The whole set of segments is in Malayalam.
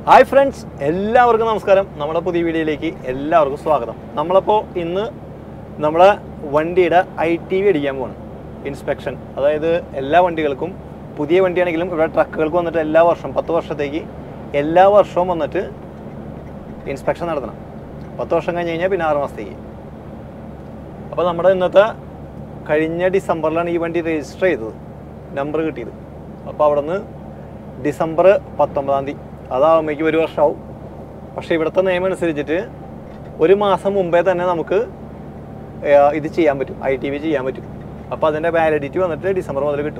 ഹായ് ഫ്രണ്ട്സ്, എല്ലാവർക്കും നമസ്കാരം. നമ്മുടെ പുതിയ വീഡിയോയിലേക്ക് എല്ലാവർക്കും സ്വാഗതം. നമ്മളപ്പോൾ ഇന്ന് നമ്മളെ വണ്ടിയുടെ ITV അടിക്കാൻ പോകണം. ഇൻസ്പെക്ഷൻ, അതായത് എല്ലാ വണ്ടികൾക്കും, പുതിയ വണ്ടിയാണെങ്കിലും ഇവിടെ ട്രക്കുകൾക്ക് വന്നിട്ട് എല്ലാ വർഷവും 10 വർഷത്തേക്ക് എല്ലാ വർഷവും വന്നിട്ട് ഇൻസ്പെക്ഷൻ നടത്തണം. 10 വർഷം കഴിഞ്ഞ് കഴിഞ്ഞാൽ പിന്നെ 6 മാസത്തേക്ക്. അപ്പോൾ നമ്മുടെ ഇന്നത്തെ കഴിഞ്ഞ ഡിസംബറിലാണ് ഈ വണ്ടി രജിസ്റ്റർ ചെയ്തത്, നമ്പർ കിട്ടിയത്. അപ്പോൾ അവിടെ നിന്ന് ഡിസംബർ 19-ാം തീയതി അതാകുമ്പോഴേക്കും 1 വർഷമാവും. പക്ഷേ ഇവിടുത്തെ നിയമം അനുസരിച്ചിട്ട് 1 മാസം മുമ്പേ തന്നെ നമുക്ക് ഇത് ചെയ്യാൻ പറ്റും, ITV ചെയ്യാൻ പറ്റും. അപ്പോൾ അതിൻ്റെ വാലിഡിറ്റി വന്നിട്ട് ഡിസംബർ മുതൽ കിട്ടും.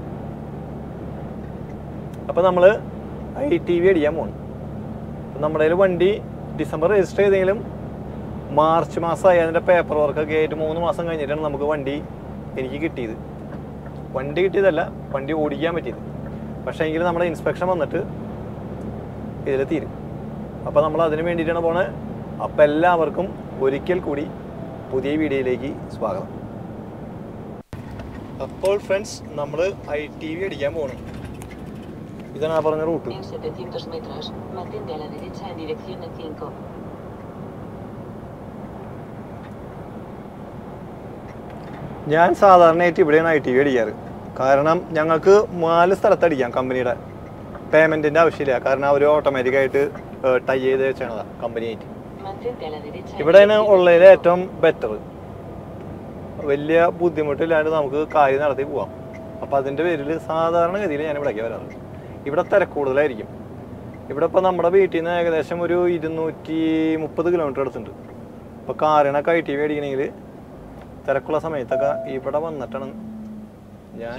അപ്പോൾ നമ്മൾ ITV അടിക്കാൻ പോകണം. അപ്പം നമ്മുടെ കയ്യിൽ വണ്ടി ഡിസംബർ രജിസ്റ്റർ ചെയ്തെങ്കിലും മാർച്ച് മാസമായി അതിൻ്റെ പേപ്പർ വർക്കൊക്കെ ആയിട്ട് 3 മാസം കഴിഞ്ഞിട്ടാണ് നമുക്ക് വണ്ടി എനിക്ക് കിട്ടിയത്. വണ്ടി കിട്ടിയതല്ല, വണ്ടി ഓടിക്കാൻ പറ്റിയത്. പക്ഷേ എങ്കിലും നമ്മുടെ ഇൻസ്പെക്ഷൻ വന്നിട്ട് ഇതിൽ തീരും. അപ്പോൾ നമ്മൾ അതിന് വേണ്ടിയിട്ടാണ് പോണത്. അപ്പോൾ എല്ലാവർക്കും ഒരിക്കൽ കൂടി പുതിയ വീഡിയോയിലേക്ക് സ്വാഗതം. അപ്പോൾ ഫ്രണ്ട്സ്, നമ്മൾ ITV അടിക്കാൻ പോകണം. ഇതാണ് ആ പറഞ്ഞ റൂട്ട്. ഞാൻ സാധാരണയായിട്ട് ഇവിടെയാണ് ITV അടിക്കാറ്. കാരണം ഞങ്ങൾക്ക് 4 സ്ഥലത്ത് അടിക്കാം. കമ്പനിയുടെ പേയ്മെൻറ്റിൻ്റെ ആവശ്യമില്ല, കാരണം അവർ ഓട്ടോമാറ്റിക്കായിട്ട് ടൈ ചെയ്ത് വെച്ചാണതാണ് കമ്പനിയായിട്ട്. ഇവിടെയാണ് ഉള്ളതിൽ ഏറ്റവും ബെറ്റർ. വലിയ ബുദ്ധിമുട്ടില്ലാണ്ട് നമുക്ക് കാര്യം നടത്തി പോവാം. അപ്പോൾ അതിൻ്റെ പേരിൽ സാധാരണഗതിയിൽ ഞാൻ ഇവിടേക്ക് വരാറ്. ഇവിടെ തിരക്ക് കൂടുതലായിരിക്കും. ഇവിടെ ഇപ്പോൾ നമ്മുടെ വീട്ടിൽ നിന്ന് ഏകദേശം ഒരു 230 കിലോമീറ്റർ അടുത്തുണ്ട്. ഇപ്പോൾ കാറിനൊക്കെ ITV അടിക്കണമെങ്കിൽ തിരക്കുള്ള സമയത്തൊക്കെ ഇവിടെ വന്നിട്ടാണ് ഞാൻ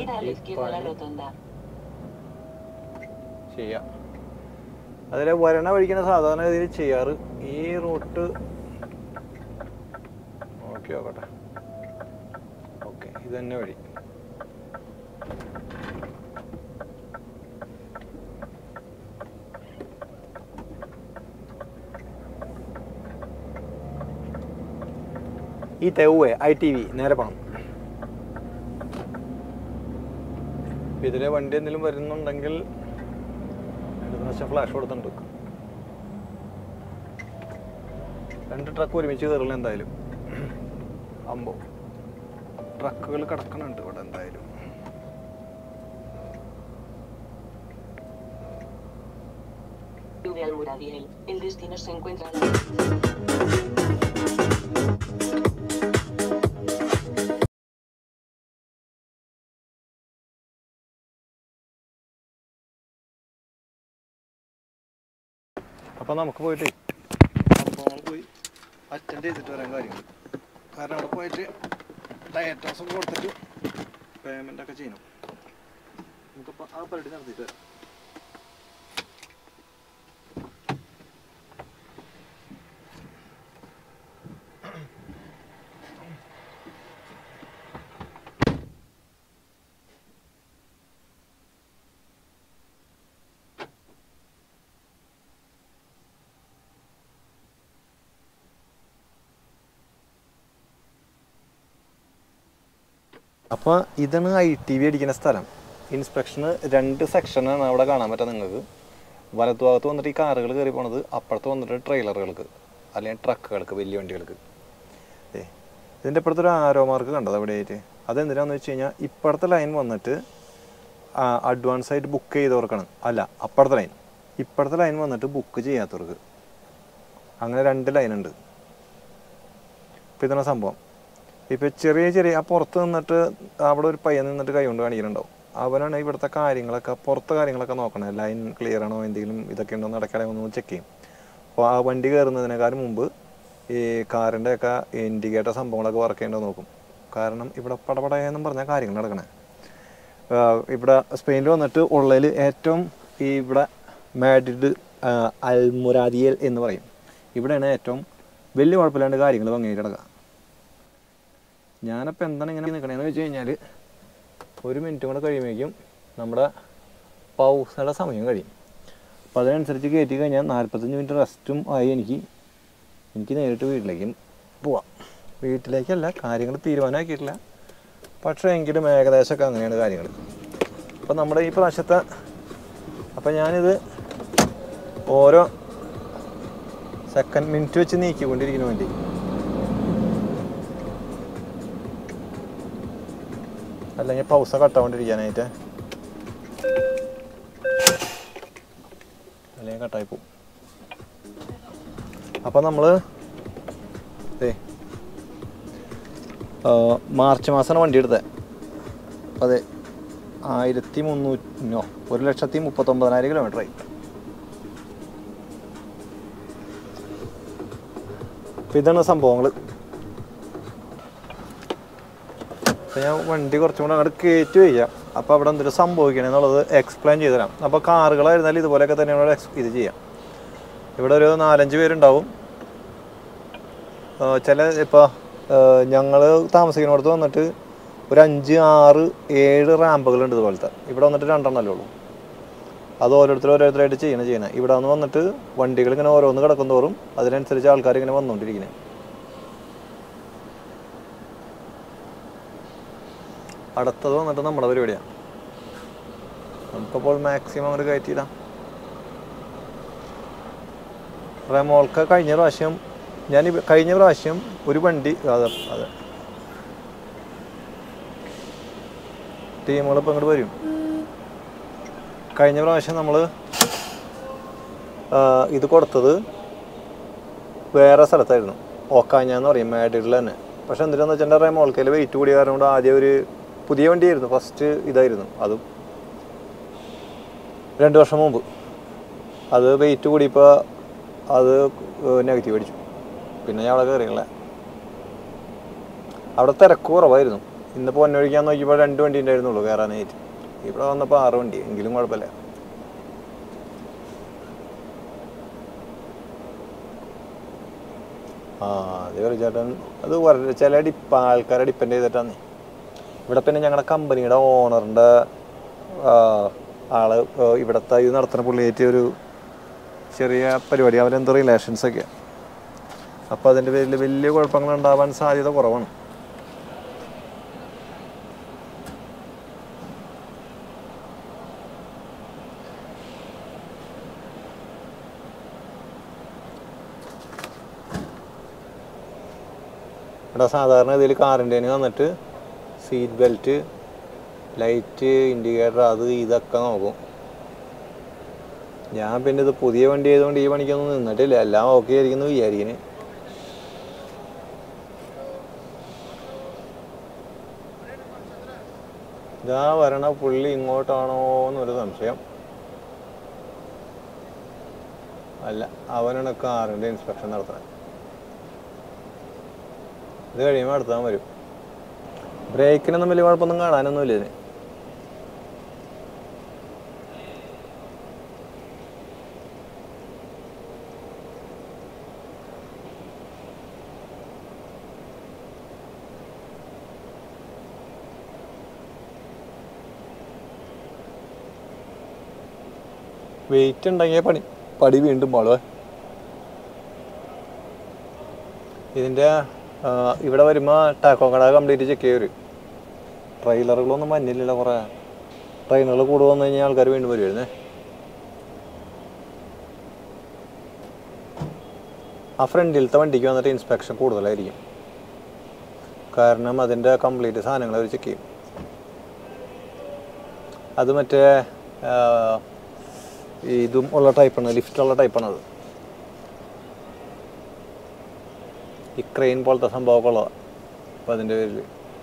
ചെയ്യാം. അതിൽ വരണ വഴിക്കുന്ന സാധാരണ ഗതിയിൽ ചെയ്യാറ്. ഈ റൂട്ട് നോക്കട്ടെ. ഓക്കെ, ഇത് തന്നെ വഴി. ഈ തെവ്വേ ITV നേരെ പോകണം. ഇതിലെ വണ്ടി എന്തെങ്കിലും വരുന്നുണ്ടെങ്കിൽ ഫ്ലാഷ് കൊടുത്തിട്ടുണ്ട്. 2 ട്രക്ക് ഒരുമിച്ച് കയറില്ല എന്തായാലും. അമ്പോ ട്രക്കുകൾ കിടക്കണുണ്ട് ഇവിടെ എന്തായാലും. അപ്പോൾ നമുക്ക് പോയിട്ട് പോയി അറ്റൻഡ് ചെയ്തിട്ട് വരാൻ കാര്യങ്ങൾ. കാരണം അവിടെ പോയിട്ട് ഡയറ്റോസൊക്കെ കൊടുത്തിട്ട് പേയ്മെൻ്റൊക്കെ ചെയ്യണം. നമുക്കിപ്പോൾ ആ പരിപാടി നടത്തിയിട്ട് വരാം. അപ്പോൾ ഇതാണ് ITV അടിക്കുന്ന സ്ഥലം. ഇൻസ്പെക്ഷന് 2 സെക്ഷനാണ് അവിടെ കാണാൻ പറ്റുക നിങ്ങൾക്ക്. വലത്തുഭാഗത്ത് വന്നിട്ട് ഈ കാറുകൾ കയറി പോണത്, അപ്പുറത്ത് വന്നിട്ട് ട്രെയിലറുകൾക്ക് അല്ലെങ്കിൽ ട്രക്കുകൾക്ക്, വലിയ വണ്ടികൾക്ക്. ഇതിൻ്റെ ഇപ്പുറത്തൊരു ആരോ മാർക്ക് കണ്ടത് അവിടെ ആയിട്ട്. അതെന്തിനാന്ന് വെച്ച് കഴിഞ്ഞാൽ ഇപ്പുറത്തെ ലൈൻ വന്നിട്ട് അഡ്വാൻസ് ആയിട്ട് ബുക്ക് ചെയ്തവർക്കാണ്. അല്ല, അപ്പുറത്തെ ലൈൻ. ഇപ്പുറത്തെ ലൈൻ വന്നിട്ട് ബുക്ക് ചെയ്യാത്തവർക്ക്. അങ്ങനെ 2 ലൈനുണ്ട്. ഇപ്പോൾ ഇതാണ് സംഭവം. ഇപ്പോൾ ചെറിയ ആ പുറത്ത് നിന്നിട്ട് അവിടെ ഒരു പയ്യൻ നിന്നിട്ട് കൈ കൊണ്ട് കാണിക്കുന്നുണ്ടാവും. അവനാണ് ഇവിടുത്തെ കാര്യങ്ങളൊക്കെ, പുറത്തെ കാര്യങ്ങളൊക്കെ നോക്കണേ. ലൈൻ ക്ലിയർ ആണോ, എന്തെങ്കിലും ഇതൊക്കെ ഉണ്ടോ നടക്കാതെ ഒന്ന് ചെക്ക് ചെയ്യും. അപ്പോൾ ആ വണ്ടി കയറുന്നതിനേക്കാളും മുമ്പ് ഈ കാറിൻ്റെയൊക്കെ ഇൻഡിക്കേറ്റർ സംഭവങ്ങളൊക്കെ വർക്ക് ചെയ്യേണ്ടത് നോക്കും. കാരണം ഇവിടെ പടപടയെന്നും പറഞ്ഞാൽ കാര്യങ്ങൾ നടക്കണേ. ഇവിടെ സ്പെയിനിൽ വന്നിട്ട് ഉള്ളതിൽ ഏറ്റവും ഈ ഇവിടെ മാഡ്രിഡ് അൽമുരാദിയൽ എന്ന് പറയും. ഇവിടെയാണ് ഏറ്റവും വലിയ കുഴപ്പമില്ലാണ്ട് കാര്യങ്ങൾ ഭംഗിയായിട്ട് നടക്കുക. ഞാനപ്പോൾ എന്താണ് ഇങ്ങനെ നിൽക്കണേന്ന് വെച്ച് കഴിഞ്ഞാൽ 1 മിനിറ്റ് കൂടെ കഴിയുമ്പോഴേക്കും നമ്മുടെ പൗസയുടെ സമയം കഴിയും. അപ്പോൾ അതിനനുസരിച്ച് കയറ്റി കഴിഞ്ഞാൽ 45 മിനിറ്റ് റെസ്റ്റും ആയി എനിക്ക് നേരിട്ട് വീട്ടിലേക്കും പോവാം. വീട്ടിലേക്കല്ല, കാര്യങ്ങൾ തീരുമാനമാക്കിയിട്ടില്ല. പക്ഷേ എങ്കിലും ഏകദേശമൊക്കെ അങ്ങനെയാണ് കാര്യങ്ങൾ. അപ്പോൾ നമ്മുടെ ഈ പ്രാവശ്യത്തെ അപ്പോൾ ഞാനിത് ഓരോ സെക്കൻഡ് മിനിറ്റ് വെച്ച് നീക്കിക്കൊണ്ടിരിക്കുന്ന വണ്ടി. അല്ലെങ്കിൽ പൗസ കട്ടാകൊണ്ടിരിക്കാനായിട്ട്, അല്ലെങ്കിൽ കട്ടായി പോവും. അപ്പം നമ്മൾ മാർച്ച് മാസമാണ് വണ്ടി എടുത്തത്. അതെ, 1,39,000 കിലോമീറ്ററായി. അപ്പം ഇതാണ് സംഭവങ്ങൾ. അപ്പം ഞാൻ വണ്ടി കുറച്ചും കൂടെ അങ്ങോട്ട് കയറ്റി വയ്ക്കാം. അപ്പോൾ അവിടെ എന്തെങ്കിലും സംഭവിക്കണം എന്നുള്ളത് എക്സ്പ്ലെയിൻ ചെയ്തു തരാം. അപ്പോൾ കാറുകളായിരുന്നാലും ഇതുപോലെയൊക്കെ തന്നെ ഇവിടെ ഇത് ചെയ്യാം. ഇവിടെ ഒരു 4-5 പേരുണ്ടാവും. ചില ഇപ്പോൾ ഞങ്ങൾ താമസിക്കുന്നിടത്ത് വന്നിട്ട് ഒരു 5, 6, 7 റാമ്പുകളുണ്ട് ഇതുപോലത്തെ. ഇവിടെ വന്നിട്ട് 2 എണ്ണമല്ലേ ഉള്ളൂ. അത് ഓരോരുത്തരായിട്ട് ചെയ്യണേ. ഇവിടെ വന്നിട്ട് വണ്ടികൾ ഇങ്ങനെ ഓരോന്ന് കിടക്കും തോറും അതിനനുസരിച്ച് ആൾക്കാർ ഇങ്ങനെ വന്നുകൊണ്ടിരിക്കുന്നത്. അടുത്തത് വന്നിട്ട് നമ്മുടെ പരിപാടിയാണ്. നമുക്കപ്പോൾ മാക്സിമം അങ്ങോട്ട് കയറ്റിയിടാം. റെമോൾക്ക് കഴിഞ്ഞ പ്രാവശ്യം ഒരു വണ്ടി അതെ ടീമുകളിപ്പോൾ ഇങ്ങോട്ട് വരും. കഴിഞ്ഞ പ്രാവശ്യം നമ്മൾ ഇത് കൊടുത്തത് വേറെ സ്ഥലത്തായിരുന്നു, ഓക്കാഞ്ഞാന്ന് പറയും, മാഡിഡിൽ തന്നെ. പക്ഷെ എന്തിനാന്ന് വെച്ചാൽ റെമോൾക്കയിൽ വെയിറ്റ് കൂടിയ കാരണം കൊണ്ട് ആദ്യം ഒരു പുതിയ വണ്ടിയായിരുന്നു, ഫസ്റ്റ് ഇതായിരുന്നു. അതും 2 വർഷം മുമ്പ്. അത് വെയിറ്റ് കൂടിയപ്പോൾ അത് നെഗറ്റീവ് അടിച്ചു. പിന്നെ ഞാൻ അവിടെ കയറിയില്ല. അവിടെ തിരക്ക് കുറവായിരുന്നു. ഇന്നിപ്പോൾ പൊന്നൊഴിക്കാൻ നോക്കിയപ്പോൾ 2 വണ്ടി ഉണ്ടായിരുന്നുള്ളൂ കയറാനായിട്ട്. ഇവിടെ വന്നപ്പോൾ 6 വണ്ടി, എങ്കിലും കുഴപ്പമില്ല. അത് ചേട്ടൻ അത് ചില ആൾക്കാരെ ഡിപ്പെൻഡ് ചെയ്തിട്ടാണ്. ഇവിടെ പിന്നെ ഞങ്ങളുടെ കമ്പനിയുടെ ഓണറിൻ്റെ ആള് ഇവിടുത്തെ ഇത് നടത്തുന്ന പുള്ളിയായിട്ട് ഒരു ചെറിയ പരിപാടി, അവരെന്തോ റിലേഷൻസൊക്കെയാണ്. അപ്പോൾ അതിൻ്റെ പേരിൽ വലിയ കുഴപ്പങ്ങൾ ഉണ്ടാവാൻ സാധ്യത കുറവാണ്. ഇവിടെ സാധാരണ ഇതിൽ കാറിൻ്റെ വന്നിട്ട് സീറ്റ് ബെൽറ്റ്, ലൈറ്റ്, ഇൻഡിക്കേറ്റർ, അത് ഇതൊക്കെ നോക്കും. ഞാൻ പിന്നെ ഇത് പുതിയ വണ്ടി ആയതുകൊണ്ട് ഈ പണിക്കൊന്നും നിന്നിട്ടില്ല. എല്ലാം ഓക്കെ ആയിരിക്കുന്നു വിചാരിക്കുന്നു. ഇതാ വരണ പുള്ളി ഇങ്ങോട്ടാണോ എന്നൊരു സംശയം. അല്ല, അവനാണ് കാറിൻ്റെ ഇൻസ്പെക്ഷൻ നടത്താൻ. ഇത് കഴിയുമ്പോൾ അടുത്താൻ വരും. ബ്രേക്കിനൊന്നും വലിയ കുഴപ്പമൊന്നും കാണാനൊന്നുമില്ല ഇതിന്. വെയിറ്റ് ഉണ്ടെങ്കിൽ പടി വീണ്ടും പോളേ. ഇതിൻ്റെ ഇവിടെ വരുമ്പോൾ ടാക്കോ കട കംപ്ലീറ്റ് ചെക്ക് ചെയ്യും. ട്രെയിലറുകളൊന്നും മഞ്ഞില്ലല്ലോ. കുറേ ട്രെയിനുകൾ കൂടെ വന്നു കഴിഞ്ഞാൽ ആൾക്കാർ വീണ്ടും വരുമായിരുന്നേ. ആ ഫ്രണ്ടിലത്തെ വണ്ടിക്ക് വന്നിട്ട് ഇൻസ്പെക്ഷൻ കൂടുതലായിരിക്കും. കാരണം അതിൻ്റെ കംപ്ലീറ്റ് സാധനങ്ങൾ അവർ ചെക്ക് ചെയ്യും. അത് മറ്റേ ഇതും ഉള്ള ടൈപ്പാണ്, ലിഫ്റ്റുള്ള ടൈപ്പാണത്. ഈ ക്രെയിൻ പോലത്തെ സംഭവമൊക്കെ ഉള്ളതാണ്. അപ്പം അതിൻ്റെ പേരിൽ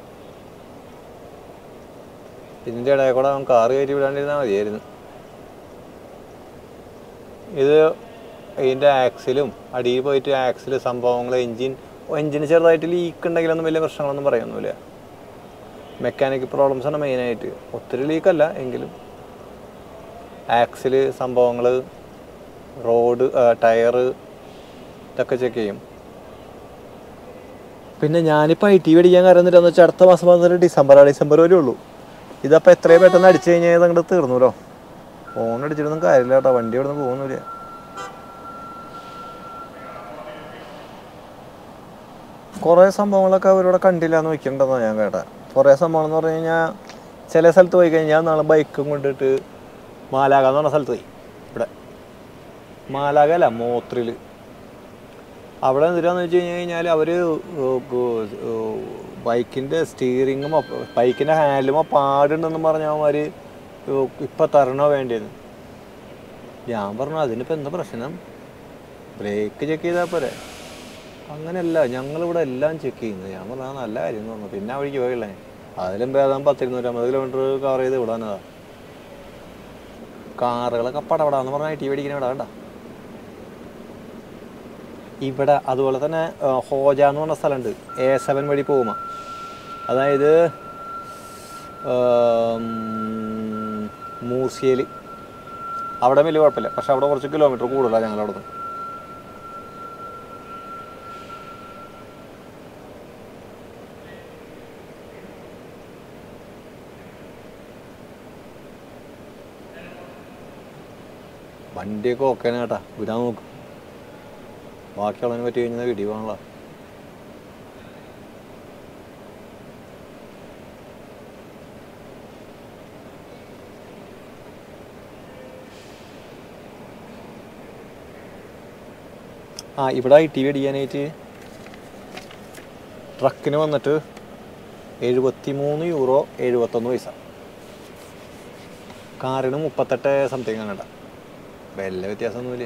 ഇതിൻ്റെ ഇടയിൽ കൂടെ അവൻ കാറ് കയറ്റി വിടാണ്ടിരുന്നാൽ മതിയായിരുന്നു. ഇത് ഇതിൻ്റെ ആക്സിലും അടിയിൽ പോയിട്ട് ആക്സിൽ സംഭവങ്ങൾ, എൻജിന് ചെറുതായിട്ട് ലീക്ക് ഉണ്ടെങ്കിലൊന്നും വലിയ പ്രശ്നങ്ങളൊന്നും പറയുന്നില്ല. മെക്കാനിക്കൽ പ്രോബ്ലംസാണ് മെയിനായിട്ട്. ഒത്തിരി ലീക്കല്ല എങ്കിലും ആക്സിൽ സംഭവങ്ങൾ, റോഡ്, ടയറ് ഇതൊക്കെ ചെക്ക് ചെയ്യും. പിന്നെ ഞാനിപ്പോൾ IT മേടിക്കാൻ കാരണം എന്താണെന്ന് വെച്ചാൽ അടുത്ത മാസം വന്നിട്ട് ഡിസംബർ വരെ ഉള്ളൂ. ഇതപ്പോൾ എത്രയും പെട്ടെന്ന് അടിച്ചു കഴിഞ്ഞാൽ അതങ്ങോട്ട് തീർന്നൂല്ലോ. ഫോൺ അടിച്ചിട്ടൊന്നും കാര്യമില്ല കേട്ടോ, വണ്ടി ഇവിടെ നിന്ന് പോകുന്നില്ല. കുറേ സംഭവങ്ങളൊക്കെ അവരിവിടെ കണ്ടില്ല എന്ന് വയ്ക്കണ്ടെന്നാണ് ഞാൻ കേട്ടത്. കുറേ സംഭവം എന്ന് പറഞ്ഞു കഴിഞ്ഞാൽ ചില സ്ഥലത്ത് പോയി കഴിഞ്ഞാൽ നാളെ ബൈക്കും കൊണ്ടിട്ട് മാലാക എന്ന് പറഞ്ഞ സ്ഥലത്ത് പോയി. ഇവിടെ മാലാഗ അല്ല, മോത്രിൽ. അവിടെ എന്തിനാന്ന് വെച്ച് കഴിഞ്ഞാൽ അവർ ബൈക്കിൻ്റെ സ്റ്റീറിങ്ങുമോ ബൈക്കിൻ്റെ ഹാൻഡിലുമോ പാടുണ്ടെന്നും പറഞ്ഞവന്മാർ ഇപ്പം തരണോ വേണ്ടിയെന്ന്. ഞാൻ പറഞ്ഞു അതിനിപ്പോൾ എന്താ പ്രശ്നം, ബ്രേക്ക് ചെക്ക് ചെയ്താൽ പോരെ. അങ്ങനെയല്ല, ഞങ്ങളിവിടെ എല്ലാം ചെക്ക് ചെയ്യുന്നത്. ഞാൻ പറഞ്ഞാൽ നല്ല കാര്യം എന്ന് പറഞ്ഞു. പിന്നെ വഴിക്ക് പോയില്ലേ, അതിലും ഭേദം 10-250 കിലോമീറ്റർ കവർ ചെയ്ത് വിടാനതാ. കാറുകളൊക്കെ പടപടാന്ന് പറഞ്ഞാൽ ടി മേടിക്കുന്ന ഇവിടെ വേണ്ട. ഇവിടെ അതുപോലെ തന്നെ ഹോജ എന്ന് പറഞ്ഞ സ്ഥലമുണ്ട്, A7 വഴി പോകുമ്പോൾ. അതായത് മൂർസിയയിൽ അവിടെ വലിയ കുഴപ്പമില്ല, പക്ഷെ അവിടെ കുറച്ച് കിലോമീറ്റർ കൂടുതലാണ് ഞങ്ങളവിടെ നിന്ന്. വണ്ടിയൊക്കെ ഓക്കേനെ കേട്ടാ, വിടാൻ നോക്കും. ബാക്കിയുള്ളതിനെ പറ്റി കഴിഞ്ഞാൽ വീഡിയോ ആണല്ലോ. ഇവിടെ ടി വി അടിക്കാനായിട്ട് ട്രക്കിന് വന്നിട്ട് 73 യൂറോ 71 പൈസ, കാറിന് 38 സംതിങ് ആണ് കേട്ടോ. വലിയ വ്യത്യാസമൊന്നുമില്ല.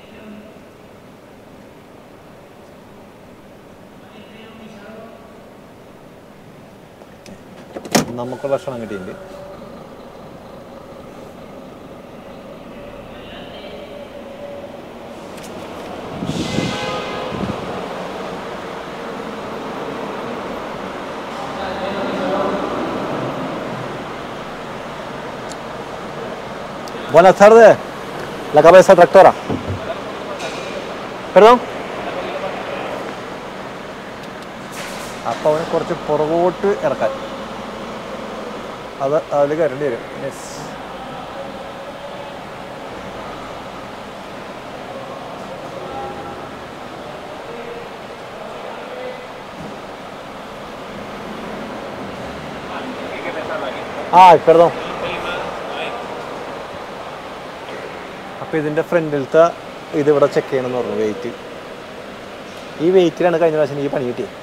നമുക്കുള്ള ഭക്ഷണം കിട്ടിയിട്ടുണ്ട്. Buenas tardes, la cabeza tractora. Perdón. അപ്പോൾ അവനെ കുറച്ച് പുറകോട്ട് ഇറക്കാൻ, അതിൽ കയറേണ്ടി വരും. യെസ്. perdón. അപ്പോൾ ഇതിൻ്റെ ഫ്രണ്ടിലത്തെ ഇതിവിടെ ചെക്ക് ചെയ്യണമെന്ന് പറഞ്ഞു, വെയിറ്റ്. ഈ വെയിറ്റിലാണ് കഴിഞ്ഞ പ്രാവശ്യം എനിക്ക് പണി കിട്ടിയത്.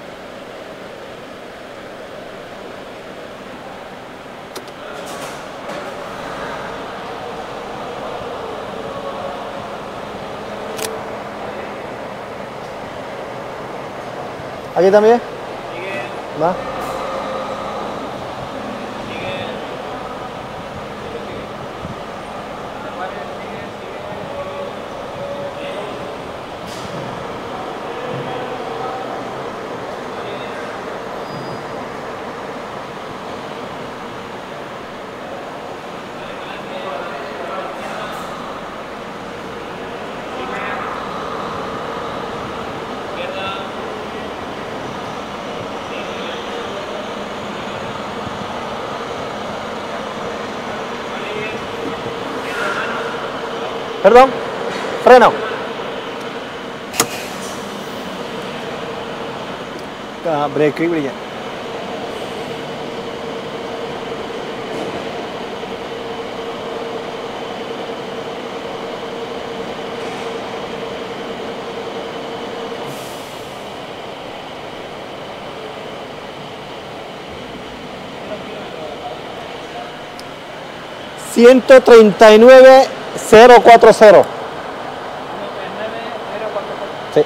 Aquí también. ¿Va? Perdón, freno. Break പിടിക്കാൻ. $139,040. Sí.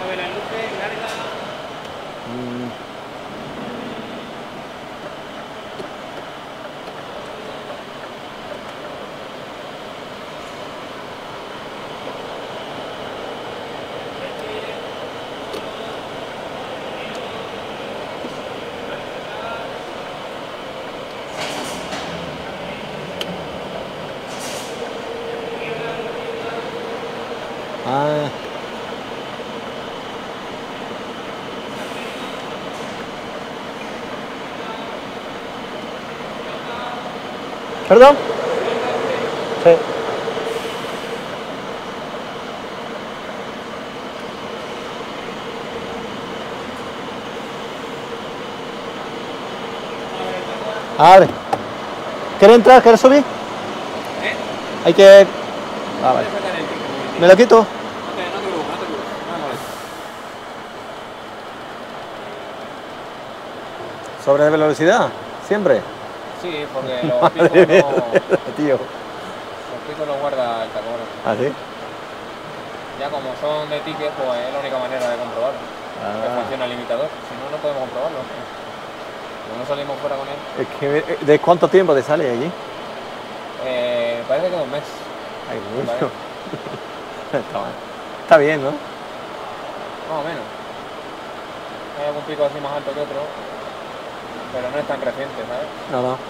¿Perdón? Sí. Abre. ¿Quiere entrar? ¿Quiere subir? Hay que... vale. ¿Me lo quito? Ok, no te preocupes, no te preocupes. No me molestes. ¿Sobre velocidad? ¿Siempre? Sí, porque los picos no... Tío. Los picos los guarda el tacógrafo. ¿Ah, sí? Ya como son de ticket, pues es la única manera de comprobarlo. Que funciona el limitador. Si no, no podemos comprobarlo. Como no salimos fuera con él. Es que, ¿de cuánto tiempo te sale allí? Parece que 2 meses. Ay, Vale. mucho. Está bien, ¿no? Más o menos. Hay algún pico así más alto que otro, pero no es tan reciente, ¿sabes? No, no.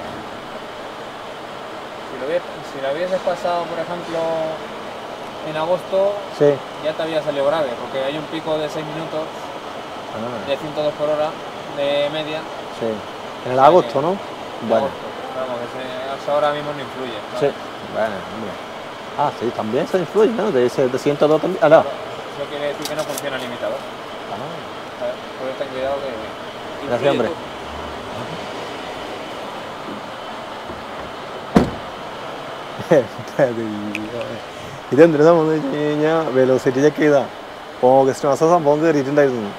Si lo hubieses pasado, por ejemplo, en agosto, Sí. ya te había salido grave, porque hay un pico de 6 minutos de 102 por hora de media. Sí. En el agosto, ¿no? Bueno. Agosto. Vamos, eso ahora mismo no influye, Sí. ¿sabes? Bueno, hombre. Ah, sí, también se influye, ¿no? De 102 también. Ah, no. Eso quiere decir que no funciona el limitador. ¿Sabes? Por eso ten cuidado que influye Gracias, hombre. todo. ഇതെന്തിനു സംബന്ധിച്ച് വെച്ച് കഴിഞ്ഞാൽ വെലോസിറ്റി ചെക്ക് ചെയ്താ ഓഗസ്റ്റ് മാസം സംഭവം കയറിയിട്ടുണ്ടായിരുന്നു.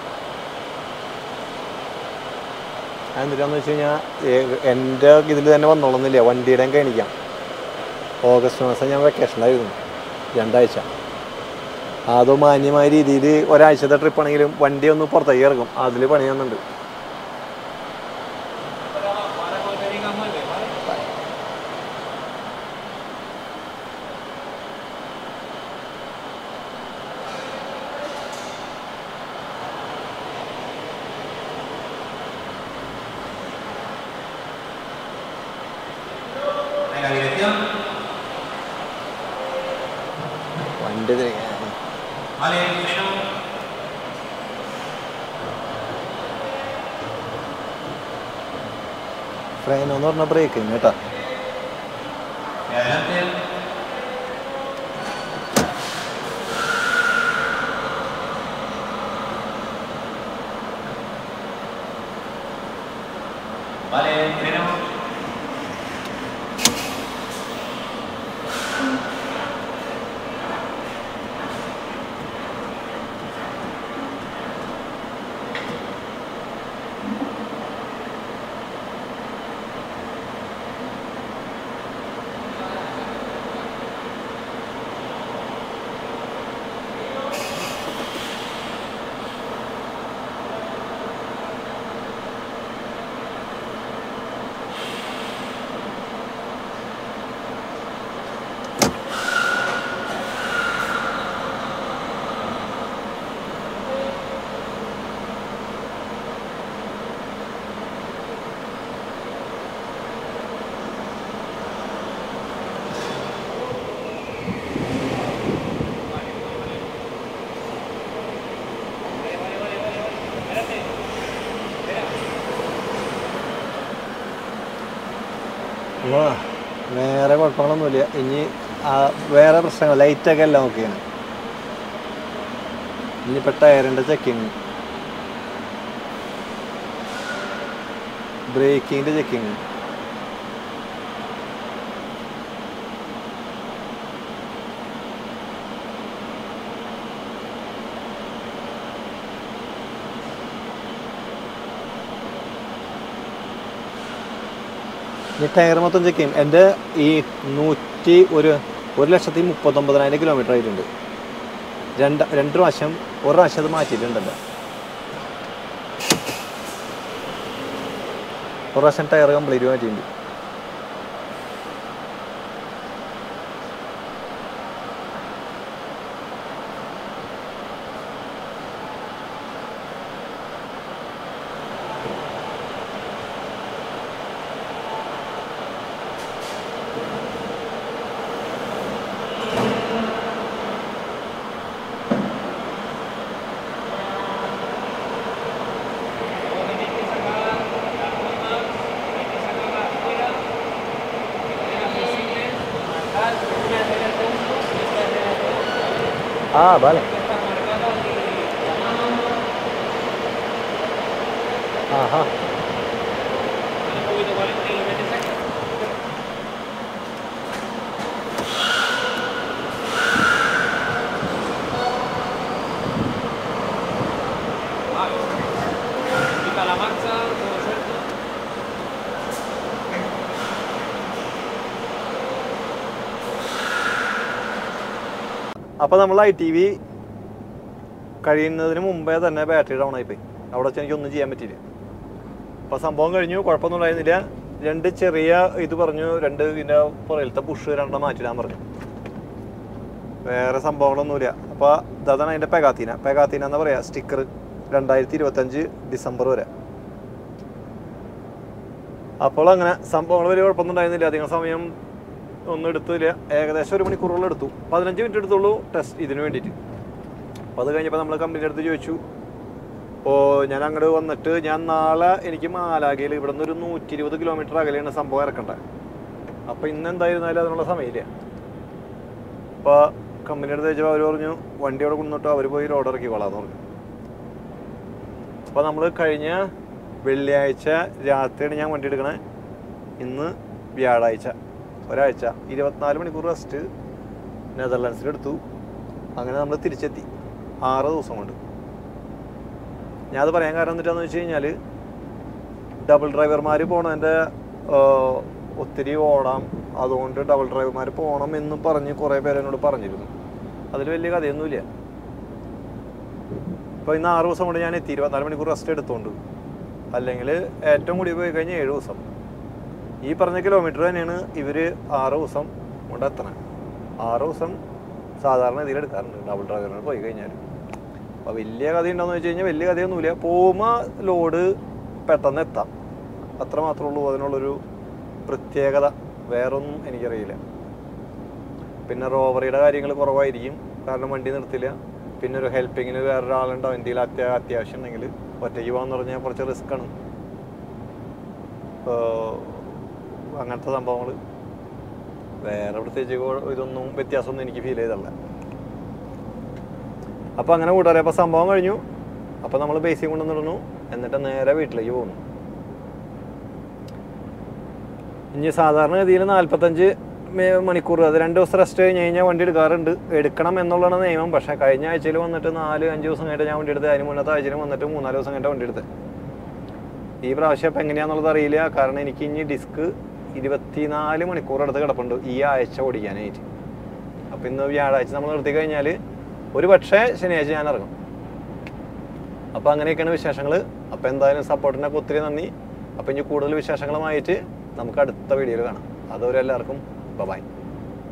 അതെന്തിനാന്ന് വെച്ച് കഴിഞ്ഞാൽ എൻ്റെ ഇതിൽ തന്നെ വന്നോളുന്നില്ല, വണ്ടിയുടെ കാണിക്കാം. ഓഗസ്റ്റ് മാസം ഞാൻ വെക്കേഷനിലായിരുന്നു 2 ആഴ്ച. അത് മാന്യമായ രീതിയിൽ ഒരാഴ്ചത്തെ ട്രിപ്പാണെങ്കിലും വണ്ടി ഒന്ന് പുറത്തേക്ക് ഇറക്കും, അതിൽ പണി തന്നുണ്ട്. La dirección. വണ്ടി തിരിക്കാൻ Vale, freno. ഫ്രെയിൻ എന്ന് പറഞ്ഞാൽ ബ്രേക്കിങ് കേട്ടോ. Y adelante. Vale, freno. വേറെ കുഴപ്പങ്ങളൊന്നുമില്ല. ഇനി വേറെ പ്രശ്നങ്ങൾ ലൈറ്റൊക്കെ എല്ലാം ഓക്കെയാണ്. ഇനിയിപ്പോൾ ടയറിൻ്റെ ചെക്കിങ്, ബ്രേക്കിങ്ങിൻ്റെ ചെക്കിങ്, ഈ ടയർ മൊത്തം ചെക്ക് ചെയ്യും. എൻ്റെ ഈ 1,39,000 കിലോമീറ്റർ ആയിട്ടുണ്ട്. രണ്ട് പ്രാവശ്യം, ഒരു പ്രാവശ്യം അത് മാറ്റിയിട്ടുണ്ടല്ലോ. ഒരു പ്രാവശ്യം ടയർ കംപ്ലീറ്റ് മാറ്റിയിട്ടുണ്ട്. Ah, vale. Ajá. അപ്പോൾ നമ്മൾ ITV കഴിയുന്നതിന് മുമ്പേ തന്നെ ബാറ്ററി ഡൗൺ ആയിപ്പോയി. അവിടെ വെച്ച് എനിക്കൊന്നും ചെയ്യാൻ പറ്റിയില്ല. അപ്പോൾ സംഭവം കഴിഞ്ഞു, കുഴപ്പമൊന്നും ഉണ്ടായിരുന്നില്ല. 2 ചെറിയ ഇത് പറഞ്ഞു, 2 ഇതിൻ്റെ പുറകിലത്തെ പുഷ് 2 മാറ്റിടാൻ പറഞ്ഞു. വേറെ സംഭവങ്ങളൊന്നുമില്ല. അപ്പോൾ അതാണ് അതിൻ്റെ പെഗാത്തീന എന്ന് പറയുക, സ്റ്റിക്കർ 2025 ഡിസംബർ വരെ. അപ്പോൾ അങ്ങനെ സംഭവങ്ങൾ വലിയ കുഴപ്പമൊന്നും ഉണ്ടായിരുന്നില്ല. അധികം സമയം ഒന്നും എടുത്തില്ല. ഏകദേശം 1 മണിക്കൂറോളം എടുത്തു. 15 മിനിറ്റ് എടുത്തുള്ളൂ ടെസ്റ്റ് ഇതിന് വേണ്ടിയിട്ട്. അപ്പോൾ അത് കഴിഞ്ഞപ്പോൾ നമ്മൾ കമ്പനിയുടെ അടുത്ത് ചോദിച്ചു. അപ്പോൾ ഞാൻ അങ്ങോട്ട് വന്നിട്ട് ഞാൻ നാളെ എനിക്ക് മാലാഖയിൽ ഇവിടെ നിന്ന് ഒരു 120 കിലോമീറ്റർ അകലെയാണ് സംഭവം ഇറക്കേണ്ടത്. അപ്പോൾ ഇന്ന് എന്തായിരുന്നാലും അതിനുള്ള സമയമില്ല. അപ്പോൾ കമ്പനിയുടെ അടുത്ത് ചോദിച്ചപ്പോൾ അവർ പറഞ്ഞു വണ്ടി അവിടെ കൊണ്ടിട്ട് അവർ പോയി ലോഡ് ഇറക്കിക്കോളാന്ന് പറഞ്ഞു. അപ്പോൾ നമ്മൾ കഴിഞ്ഞ വെള്ളിയാഴ്ച രാത്രിയാണ് ഞാൻ വണ്ടി എടുക്കണേ. ഇന്ന് വ്യാഴാഴ്ച, ഒരാഴ്ച 24 മണിക്കൂർ റെസ്റ്റ് നെതർലാൻഡ്സിലെടുത്തു. അങ്ങനെ നമ്മൾ തിരിച്ചെത്തി 6 ദിവസം കൊണ്ട്. ഞാൻ അത് പറയാൻ കാരണം എന്താണെന്ന് വെച്ച് കഴിഞ്ഞാൽ ഡബിൾ ഡ്രൈവർമാർ പോകണതിൻ്റെ ഒത്തിരി ഓടാം, അതുകൊണ്ട് ഡബിൾ ഡ്രൈവർമാർ പോകണം എന്ന് പറഞ്ഞ് കുറേ പേര് എന്നോട് പറഞ്ഞിരുന്നു. അതിൽ വലിയ കഥയൊന്നുമില്ല. ഇപ്പോൾ ഇന്ന് 6 ദിവസം കൊണ്ട് ഞാൻ എത്തി, 24 മണിക്കൂർ റെസ്റ്റ് എടുത്തുകൊണ്ട്. അല്ലെങ്കിൽ ഏറ്റവും കൂടി പോയി കഴിഞ്ഞാൽ 7 ദിവസം. ഈ പറഞ്ഞ കിലോമീറ്റർ തന്നെയാണ് ഇവർ 6 ദിവസം കൊണ്ട് എത്തണം. 6 ദിവസം സാധാരണ ഇതിൽ എടുക്കാറുണ്ട് ഡബിൾ ഡ്രൈവറിന് പോയി കഴിഞ്ഞാൽ. അപ്പോൾ വലിയ കഥ ഉണ്ടോയെന്ന് വെച്ച് കഴിഞ്ഞാൽ വലിയ കഥയൊന്നുമില്ല. പോകുമ്പോൾ ലോഡ് പെട്ടെന്ന് എത്താം, അത്ര മാത്രമേ ഉള്ളൂ അതിനുള്ളൊരു പ്രത്യേകത. വേറൊന്നും എനിക്കറിയില്ല. പിന്നെ റോവറിയുടെ കാര്യങ്ങൾ കുറവായിരിക്കും, കാരണം വണ്ടി നിർത്തില്ല. പിന്നെ ഒരു ഹെൽപ്പിങ്ങിന് വേറൊരാളുണ്ടാവും എന്തെങ്കിലും അത്യാവശ്യം ഉണ്ടെങ്കിൽ. ഒറ്റയ്ക്ക് പോകാമെന്ന് പറഞ്ഞാൽ കുറച്ച് റിസ്ക്കാണ്. അങ്ങനത്തെ സംഭവങ്ങൾ വേറെ പ്രത്യേകിച്ച് ഇതൊന്നും വ്യത്യാസമൊന്നും എനിക്ക് ഫീൽ ചെയ്തല്ല. അപ്പോൾ അങ്ങനെ കൂട്ടാറ്. അപ്പോൾ സംഭവം കഴിഞ്ഞു. അപ്പോൾ നമ്മൾ ബേസിക് കൊണ്ടുവന്നിടുന്നു, എന്നിട്ട് നേരെ വീട്ടിലേക്ക് പോകുന്നു. ഇനി സാധാരണ ഗതിയിൽ 45 മണിക്കൂർ, അത് 2 ദിവസം റെസ്റ്റ് കഴിഞ്ഞ് കഴിഞ്ഞാൽ വണ്ടി എടുക്കാറുണ്ട്. എടുക്കണം എന്നുള്ളതാണ് നിയമം. പക്ഷേ കഴിഞ്ഞ ആഴ്ചയിൽ വന്നിട്ട് 4-5 ദിവസം കഴിഞ്ഞിട്ട് ഞാൻ വണ്ടി എടുത്തത്. അതിന് മുന്നത്തെ ആഴ്ചയിൽ വന്നിട്ട് 3-4 ദിവസം കഴിഞ്ഞിട്ട് വണ്ടി എടുത്തത്. ഈ പ്രാവശ്യം ഇപ്പം എങ്ങനെയാണെന്നുള്ളത് അറിയില്ല, കാരണം എനിക്ക് ഇനി ഡിസ്ക് 24 മണിക്കൂർ എടുത്ത് കിടപ്പുണ്ട് ഈ ആഴ്ച ഓടിക്കാനായിട്ട്. അപ്പോൾ ഇന്ന് വ്യാഴാഴ്ച നമ്മൾ നിർത്തി കഴിഞ്ഞാൽ ഒരു പക്ഷേ ശനിയാഴ്ച ഞാൻ ഇറങ്ങും. അപ്പോൾ അങ്ങനെയൊക്കെയാണ് വിശേഷങ്ങൾ. അപ്പോൾ എന്തായാലും സപ്പോർട്ടിനൊക്കെ ഒത്തിരി നന്ദി. അപ്പോൾ ഇനി കൂടുതൽ വിശേഷങ്ങളുമായിട്ട് നമുക്ക് അടുത്ത വീഡിയോയിൽ കാണാം. അതുവരെ എല്ലാവർക്കും ബൈ.